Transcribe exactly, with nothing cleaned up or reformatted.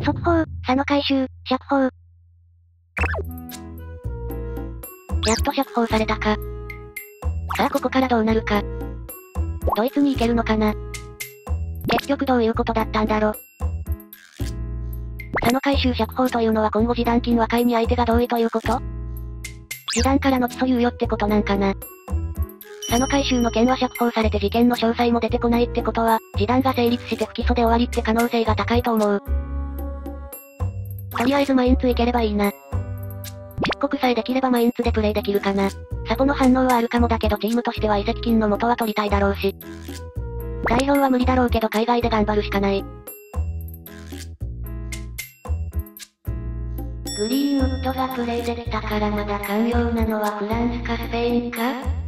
速報、佐野回収、釈放。やっと釈放されたか。さあここからどうなるか。ドイツに行けるのかな。結局どういうことだったんだろ。佐野回収釈放というのは今後示談金和解に相手が同意ということ？示談からの起訴猶予ってことなんかな。佐野回収の件は釈放されて事件の詳細も出てこないってことは、示談が成立して不起訴で終わりって可能性が高いと思う。とりあえずマインツ行ければいいな。出国さえできればマインツでプレイできるかな。サポの反応はあるかもだけどチームとしては移籍金の元は取りたいだろうし。代表は無理だろうけど海外で頑張るしかない。グリーンウッドがプレイできたからまだ寛容なのはフランスかスペインか？